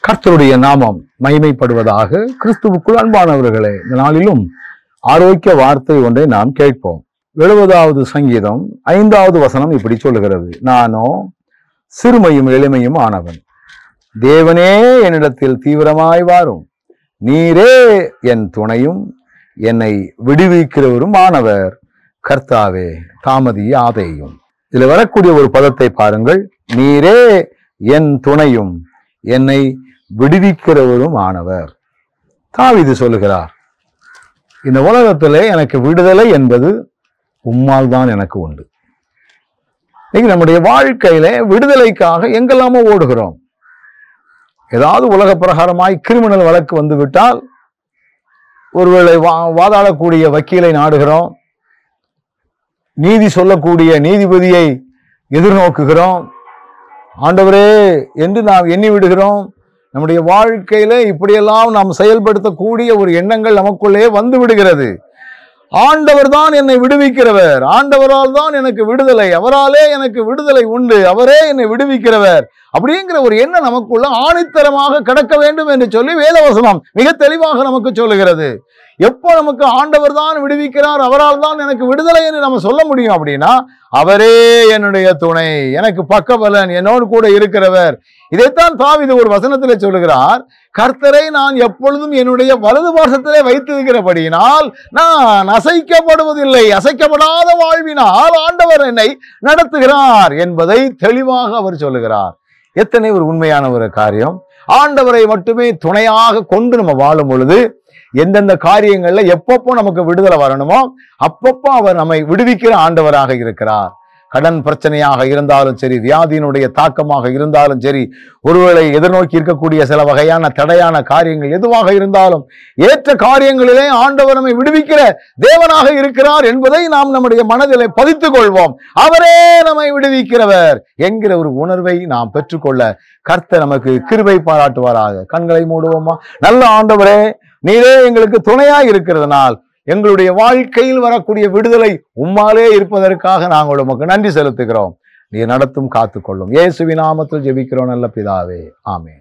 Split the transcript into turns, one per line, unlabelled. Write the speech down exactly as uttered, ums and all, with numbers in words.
கர்த்தருடைய நாமம் மகிமைப்படுவதாக. கிறிஸ்துவுக்குள் அன்பானவர்களே, இந்த நாளிலும் ஆரோக்கிய வார்த்தை ஒன்றை நாம் கேட்போம். எழுபதாவது சங்கீதம் ஐந்தாவது வசனம் இப்படி சொல்லுகிறது: நானோ சிறுமையும் எளிமையும் ஆனவன், தேவனே என்னிடத்தில் தீவிரமாய் வாரும், நீரே என் துணையும் என்னை விடுவிக்கிறவரும் ஆனவர், கர்த்தாவே தாமதியாதேயும். இதுல வரக்கூடிய ஒரு பதத்தை பாருங்கள். நீரே என் துணையும் என்னை விடுவிக்கிறவரும் ஆனவர். தாவீது சொல்லுகிறார், இந்த உலகத்திலே எனக்கு விடுதலை என்பது உம்மால் தான் எனக்கு உண்டு. இன்னைக்கு நம்முடைய வாழ்க்கையில விடுதலைக்காக எங்கெல்லாமோ ஓடுகிறோம். ஏதாவது உலக பிரகாரமாய் கிரிமினல் வழக்கு வந்து விட்டால் ஒருவேளை வா வாதாடக்கூடிய வக்கீலை நாடுகிறோம், நீதி சொல்லக்கூடிய நீதிபதியை எதிர்நோக்குகிறோம். ஆண்டவரே என்று நாம் எண்ணி விடுகிறோம். நம்முடைய வாழ்க்கையில இப்படியெல்லாம் நாம் செயல்படுத்தக்கூடிய ஒரு எண்ணங்கள் நமக்குள்ளே வந்து விடுகிறது. ஆண்டவர் தான் என்னை விடுவிக்கிறவர், ஆண்டவரால் தான் எனக்கு விடுதலை, அவராலே எனக்கு விடுதலை உண்டு, அவரே என்னை விடுவிக்கிறவர் அப்படிங்கிற ஒரு எண்ணம் நமக்குள்ள ஆணித்தரமாக கிடக்க வேண்டும் என்று சொல்லி வேதவசனம் மிக தெளிவாக நமக்கு சொல்லுகிறது. எப்போ நமக்கு ஆண்டவர் தான் விடுவிக்கிறார், அவரால் தான் எனக்கு விடுதலை என்று நம்ம சொல்ல முடியும் அப்படின்னா, அவரே என்னுடைய துணை, எனக்கு பக்கபலன், என்னோடு கூட இருக்கிறவர். இதைத்தான் தாவீது ஒரு வசனத்திலே சொல்லுகிறார், கர்த்தரை நான் எப்பொழுதும் என்னுடைய வலது பாசத்திலே வைத்திருக்கிறபடியினால் நான் அசைக்கப்படுவதில்லை, அசைக்கப்படாத வாழ்வினால் ஆண்டவர் என்னை நடத்துகிறார் என்பதை தெளிவாக அவர் சொல்லுகிறார். எத்தனை ஒரு உண்மையான ஒரு காரியம்! ஆண்டவரை மட்டுமே துணையாக கொண்டு நம்ம வாழும் பொழுது எந்தெந்த காரியங்கள்ல எப்பப்போ நமக்கு விடுதலை வரணுமோ அப்பப்போ அவர் நம்மை விடுவிக்கிற ஆண்டவராக இருக்கிறார். கடன் பிரச்சனையாக இருந்தாலும் சரி, வியாதியினுடைய தாக்கமாக இருந்தாலும் சரி, ஒருவேளை எதிர்நோக்கி இருக்கக்கூடிய சில வகையான தடையான காரியங்கள் எதுவாக இருந்தாலும் ஏற்ற காரியங்களிலே ஆண்டவர் நம்மை விடுவிக்கிற தேவனாக இருக்கிறார் என்பதை நாம் நம்முடைய மனதிலே பதித்துக் கொள்வோம். அவரே நம்மை விடுவிக்கிறவர் என்கிற ஒரு உணர்வை நாம் பெற்றுக்கொள்ள கர்த்தர் நமக்கு கிருபை பாராட்டுவாராக. கண்களை மூடுவோமா? நல்ல ஆண்டவரே, நீரே எங்களுக்கு துணையாய் இருக்கிறதுனால் எங்களுடைய வாழ்க்கையில் வரக்கூடிய விடுதலை உம்மாலே இருப்பதற்காக நாங்கள் உமக்கு நன்றி செலுத்துகிறோம். நீர் நடத்தும் காத்துக்கொள்ளும். இயேசுவின் நாமத்தில் ஜெபிக்கிறோம் நல்ல பிதாவே, ஆமென்.